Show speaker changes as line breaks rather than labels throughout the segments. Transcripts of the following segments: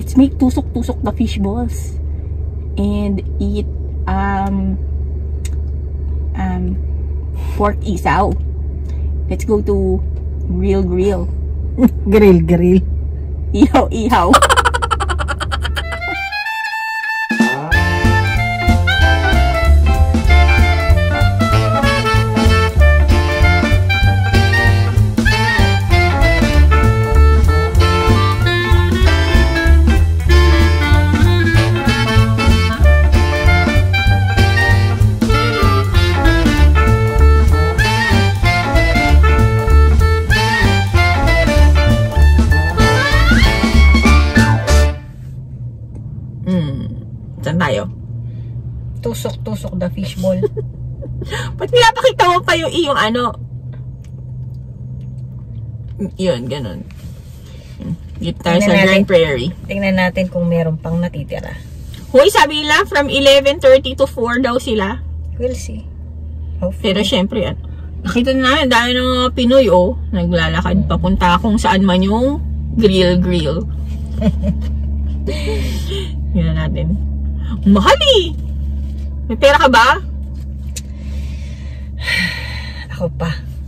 let's make tusok-tusok the fish balls and eat pork isaw. Let's go to grill.
Grill.
Ihaw. Saan tayo?
Tusok the fishball.
Ba't pinapakita mo pa yung ano? Yun, ganun. Dito tayo sa Grand Prairie.
Tingnan natin kung meron pang natitira.
Hoy, sabi nila, from 11:30 to 4 daw sila.
We'll see. Hopefully.
Pero syempre, nakita na namin, dahil ng mga Pinoy, naglalakad papunta kung saan man yung grill. Yun na natin. Mahal eh! May pera ka ba?
Ako pa.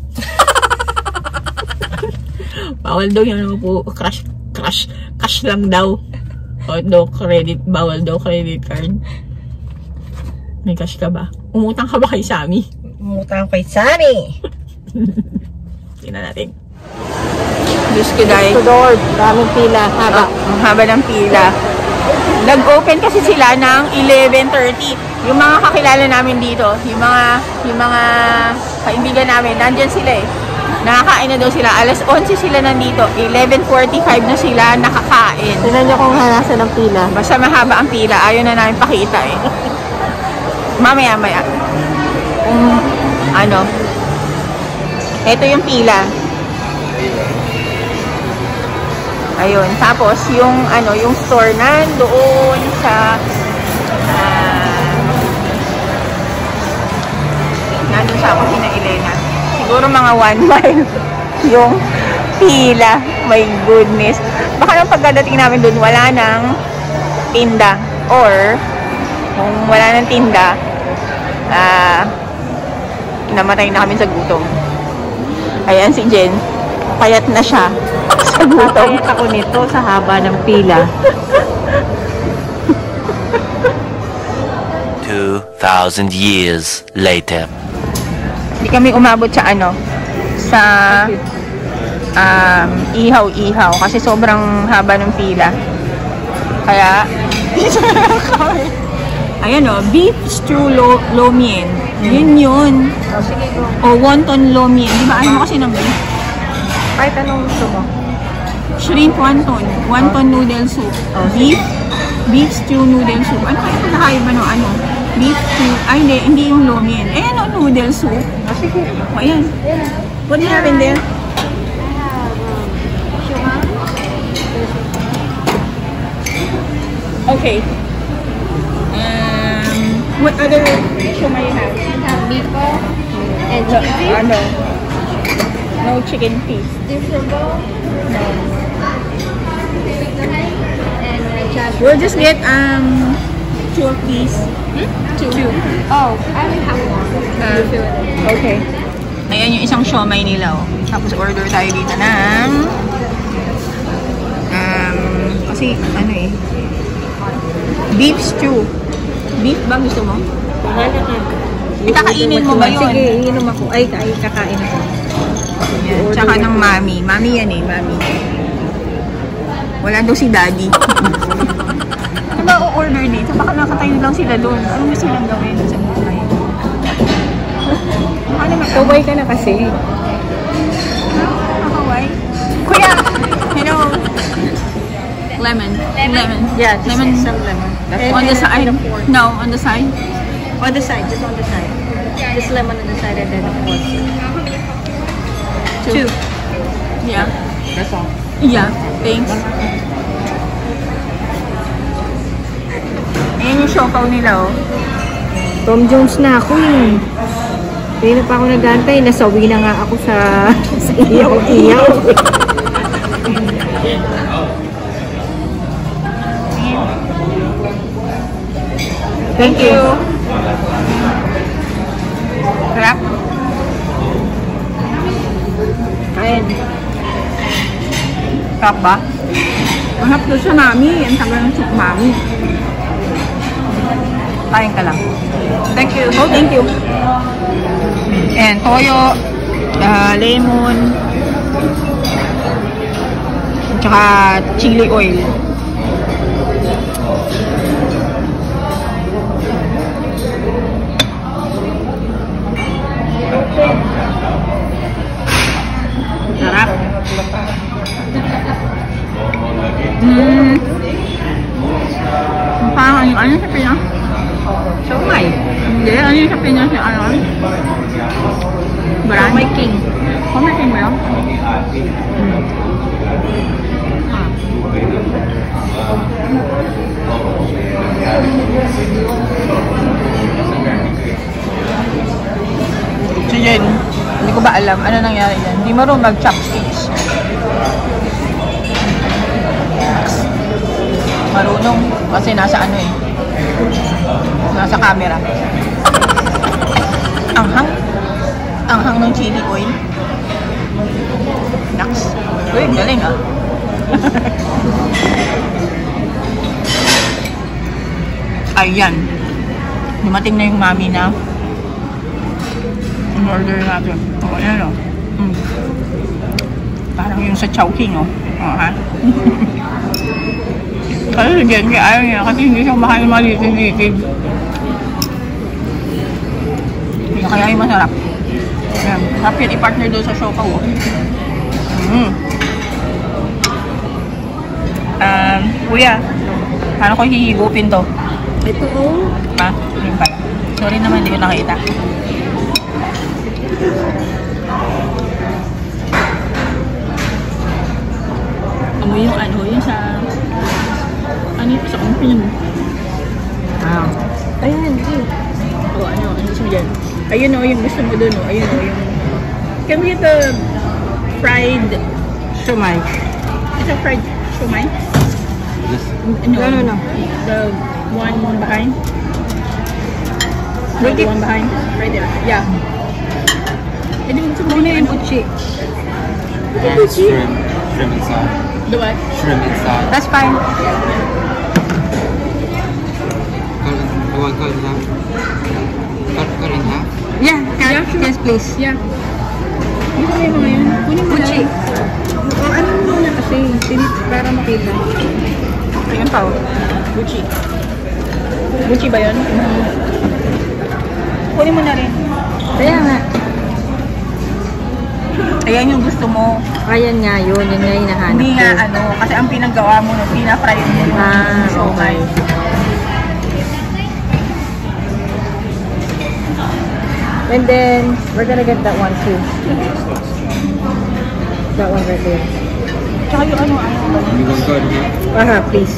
Bawal daw yung po, cash lang daw. Bawal daw credit card. May cash ka ba? Umutang ka ba kay Sammy?
Umutang kay Sunny.
Tingnan natin. Diyos ko dahil.
Daming pila. Haba.
Ang haba ng pila. Nag-open kasi sila ng 11:30. Yung mga kakilala namin dito, yung mga kaibigan namin, nandyan sila eh. Nakakain na daw sila. Alas 11 sila nandito. 11:45 na sila nakakain.
Tingnan nyo kung nasa ng pila.
Basta mahaba ang pila. Ayaw na namin pakita eh. Mamaya. Kung ano. Ito yung pila. Ayun. Tapos, yung store na doon sa nandun sa Kusina Elena. Siguro mga 1 mile yung pila. My goodness. Baka nung pagdating namin doon, wala nang tinda. Or, kung wala nang tinda, namatay na kami sa gutom. Ayan si Jen. Payat na siya. Sa gutom.
Payat ako nito sa haba ng pila.
2,000 years later.
Hindi kami umabot sa sa ihaw kasi sobrang haba ng pila. Kaya ayan beef stew lo mein. Yun. O wonton lo mein. Di ba mo kasi ng beef?
Kahit anong gusto mo?
Shrimp wonton noodle soup. Beef stew noodle soup. Ano kayo pinakaiba beef stew, hindi yung lo mein. Noodle soup.
Sige.
O, ayan. What do you have in there? Okay. What other shumai you have?
I have meatball and chicken feet.
No chicken feet.
Differable. No. And
We'll just get 2 of these. Two.
Oh, I only have one.
Okay. Ayan yung isang siomay nila. Tapos order tayo dito ng kasi beef stew. Beef ba gusto mo? Itakainin mo ba yun?
Sige, iinom ako. Ay, kakain ako.
Yan. Tsaka ng mami. Mami yan mami. Wala daw si daddy. Ano ba o-order dito? Baka nakatayo lang sila doon. Ano gusto silang gawin sa buhay?
Kaway ka na kasi.
Kaway? Kuya! Hello! Lemon.
Yeah,
lemon.
Some lemon.
On the side? No, on the side.
On the side, just on the side. Just lemon on the side and then of course.
2. Yeah.
That's all.
Yeah, thanks. Ayan yung siopaw nila
Tom Jones na ako eh. Kaya na pa ako nagantay, nasawi na nga ako sa iyaw-iyaw.
Thank you. Sarap.
Kain.
Sarap ba? Mahap doon sa mami. Ang tagal ng soup mami. Kain ka lang. Thank you. Oh, thank you. And toyo, lemon, at saka chili oil. Sarap. Parang ano sa Pinas? Siomai. Hindi, ano yung sa Pinas yung ano? Brand? Siomai King. Siomai King ba yun? Si Jen, hindi ko ba alam ano nangyari yan. Hindi marunong mag-chopsticks. Marunong kasi nasa ano eh. Nasa camera. Anghang. Anghang ng chili oil. Naks. Uy, galing ah. Ayan. Dumating na yung mami na in-order natin. O, ayan o. Parang yung sa Chowking o. O, ha? Kasi si Genji ayaw niya kasi hindi siya makain malitin-litin. Kaya yung masarap. Ayan. Sarap yun i-partner doon sa siopaw o. Kuya, paano ko hihigupin to?
Ito oh.
Ha? Yun pala. Sorry naman, hindi ko nakita. Amoy yung ano, yung sa... Ano yung sa kumpin mo?
Wow. Ayan, sige.
O ano siya dyan? Ayun o, yung gusto mo dun o. Ayun o, yung... Can we get the fried...
Siomai.
Is it fried siomai?
No.
The one behind? No, the one behind? Right there. Yeah. Ito yung gusto mo yung uchi.
Shrimp inside.
The what?
Shrimp inside.
That's fine.
Cut it half. Cut in half.
Yeah, yes please. Yeah. Gusto mo yung mga yun? Kunin mo uchi.
O ano muna kasi, para makita.
Ayun pa o. Gucci. Gucci ba yun? Kunin mo na rin.
Kaya nga.
Ayan yung gusto mo.
Ayan nga yun, yun nga yung hinahanap
Hindi
ko.
nga ano, kasi ang pinagawa mo no, pina-fry mo yung siomai.
And then, we're gonna get that one too. That one right there.
Tsaka yung ano,
You want cut in half?
Aha, please.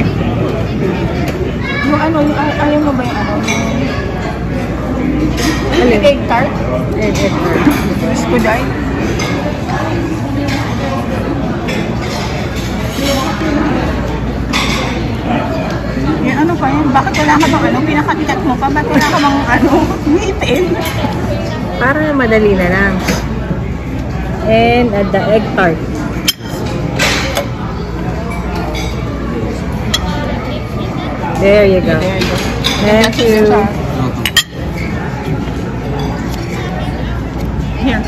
yung ano, yung ayaw mo ba yung ano?
Alin?
Yung egg tart?
Egg tart.
Skuday? Yan ano pa yan? Bakit wala ka bang ano? Pinakatikat mo pa? Bakit wala ka bang ano? Ngipin?
Para madali na lang. And add the egg tart. There you go. Thank you.
Here.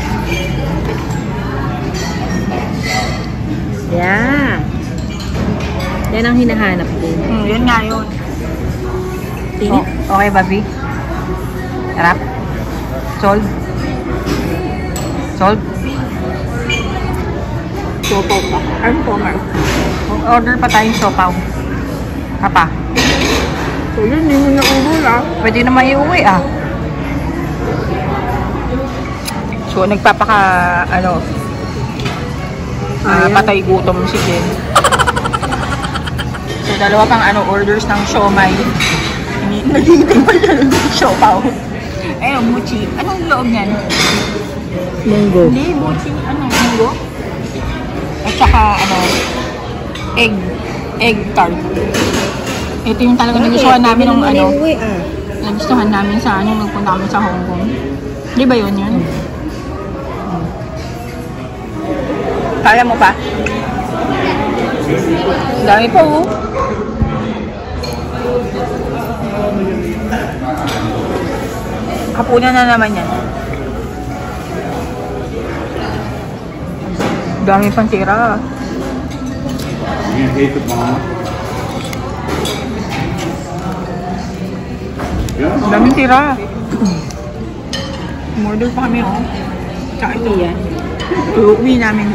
Yeah. Yan ang hinahanap ko.
Yun nga yun.
Tinit?
Okay, Bobby? Harap? Solve? Solve? Siopaw pa. Ano po, Mark? Order pa tayong siopaw. Papa?
So yun, hindi mo na ubula.
Pwede na maiuwi ah. So, nagpapaka, ano, patay gutom si Jen. So, dalawa pang ano, orders ng siomai. Naghihintay pa siya ng siopaw. Ayun, mochi. Anong loob niyan?
Munggo.
Hindi, mochi. Ano, munggo? At saka, ano, egg tart. Ito yung talaga nagustuhan namin ng ano.
Uwi, ah.
Nagustuhan namin sa ano, nagpunta kami sa Hong Kong. Di ba yun yun? Kaya mo pa? Dami pa oh. Hapunan na naman yan. Dami pang tira. Daming tira. Umorder pa kami oh. Tsaka ito yan. Uuwi namin.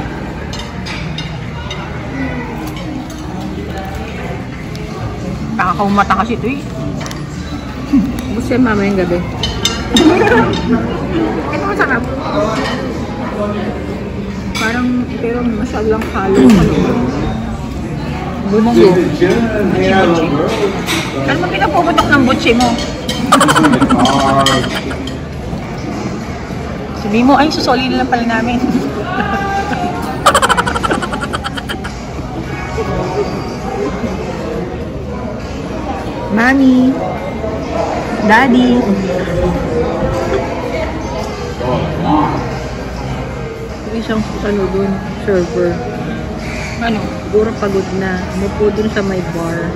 Nakakaumata kasi ito eh.
Gusto yung mama yung gabi.
Ito masarap. Parang, pero masyadong halo sa loob. Bumunggo. Butchi-butchi. Ano ba pinapuputok ng butchi mo? Sabi mo, ay, susoli na lang pala namin.
Mami. Daddy. Yung isang ano dun, server.
Ano?
Siguro pagod na. Umupo dun sa may bar.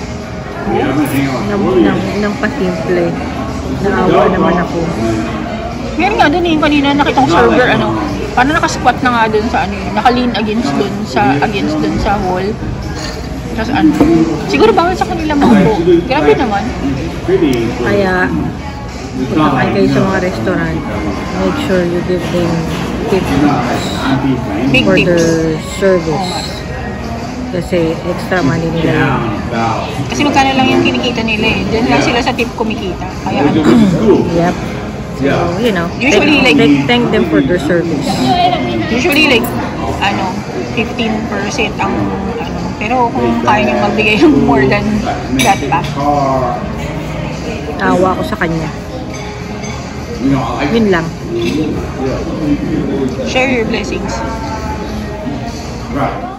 Nang pasimple. Naawa naman ako.
Meron nga dun eh, kanina nakita kong server, ano, parang nakasquat na nga dun sa ano eh, naka-lean against dun sa wall. Tapos ano, siguro bawal sa kanila maupo. Grabe naman.
Kaya, punta kayo sa mga restaurant, make sure you give them tips
Big
for
tips.
their service. Kasi extra money nila yun.
Kasi magkano lang yung kinikita nila eh. Diyan lang sila sa tip kumikita. Kaya ano,
Yep. So, you know,
Usually,
thank them for their service.
usually like, ano, 15% ang ano. Pero kung kaya nyo magbigay ng more than that pa.
Awa ko sa kanya. Yun lang.
Share your blessings.
Right.